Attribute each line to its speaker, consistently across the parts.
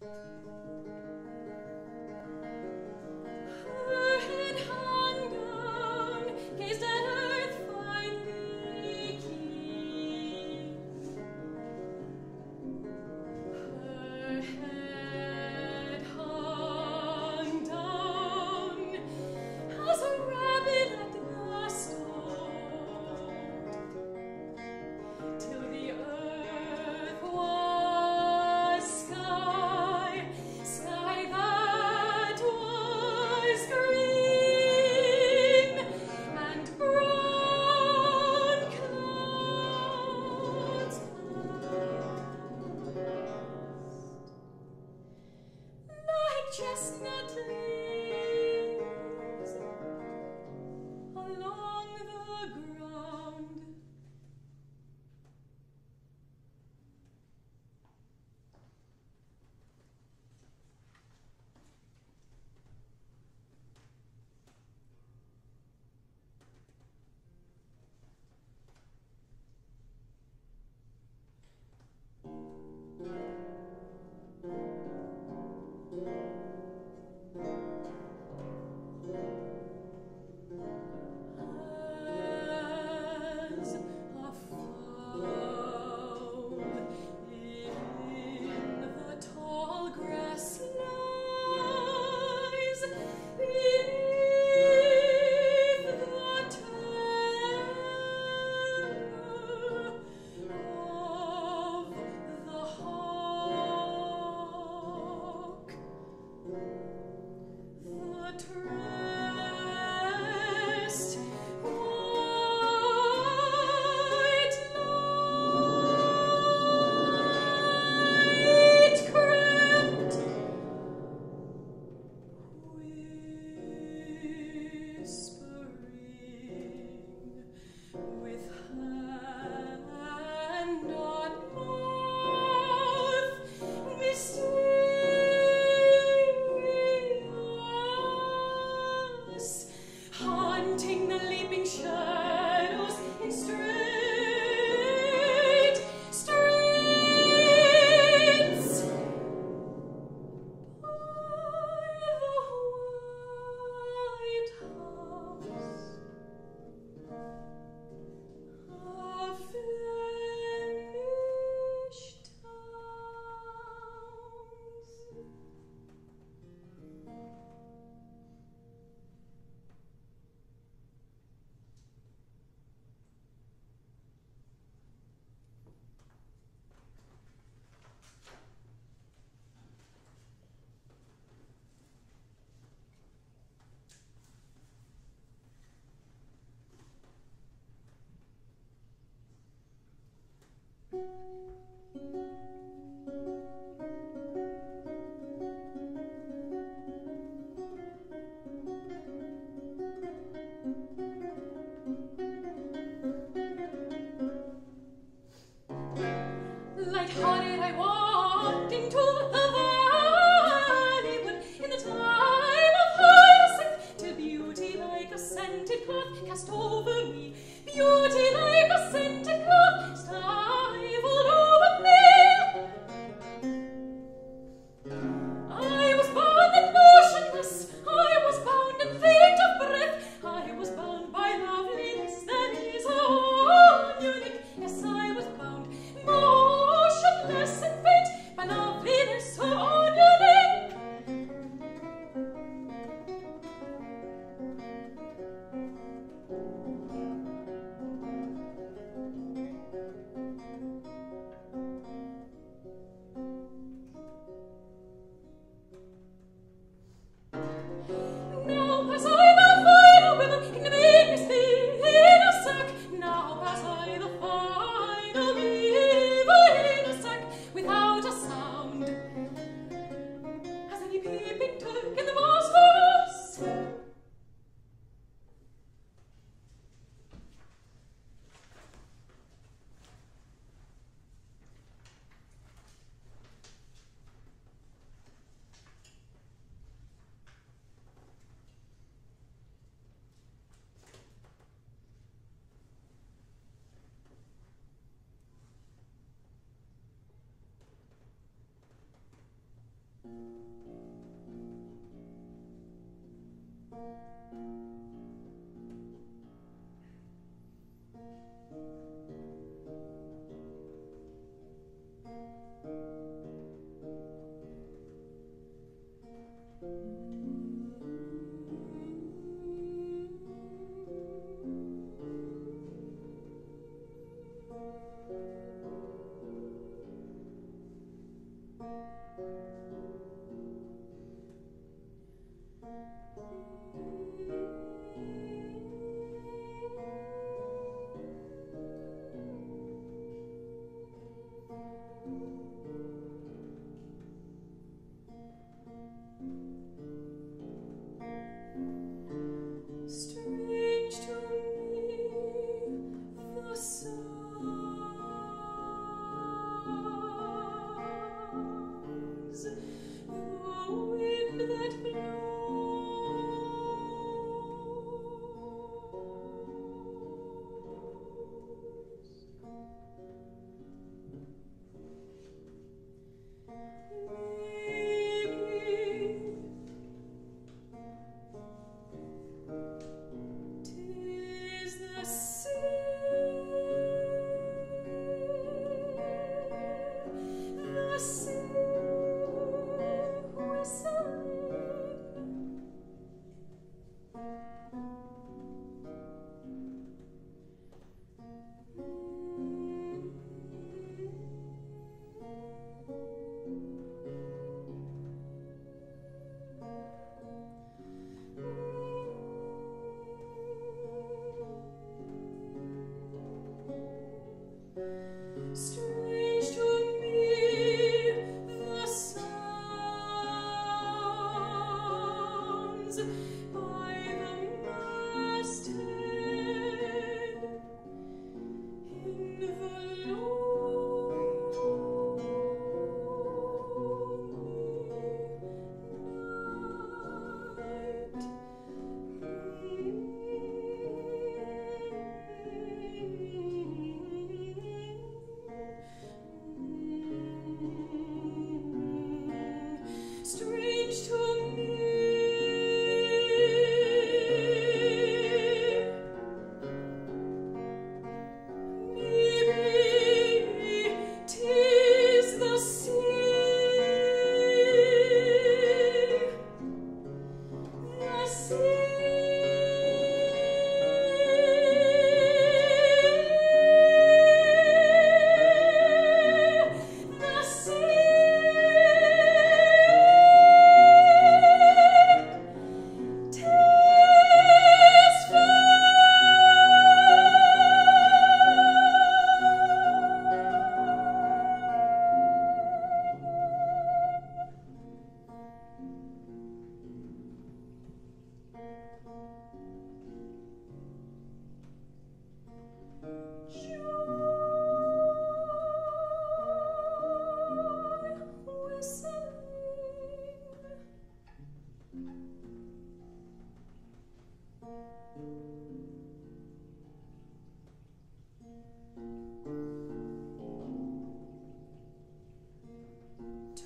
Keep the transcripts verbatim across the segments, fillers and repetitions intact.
Speaker 1: chestnut leaves along the ground. As a fowl in the tall grass lies beneath the terror of the hawk, the tressed white light crept, whispering with hand on mouth, mysterious, haunting the leaping shadows in straight streets. By the white house of Flemish towns. Light-hearted I walked into the valley wood in the time of hyacinth, till beauty like a scented cloth cast over me, beauty like a scented cloth stifled over me. I was bound and motionless, I was bound and faint of breath, I was bound by loveliness that is all unique. Yes, I was bound, motionless and faint by loveliness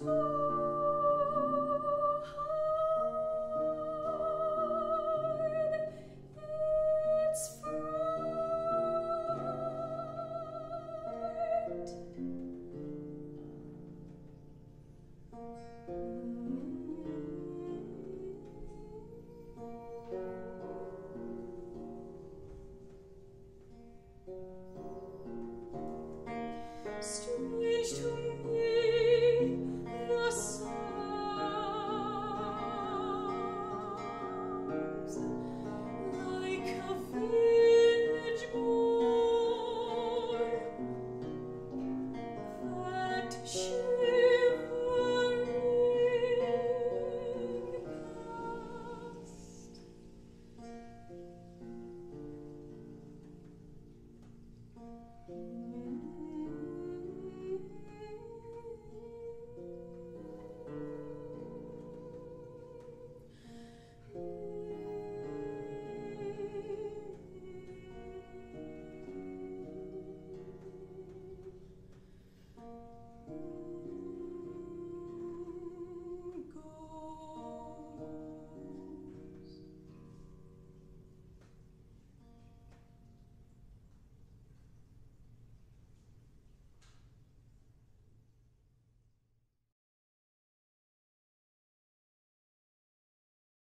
Speaker 1: Strange to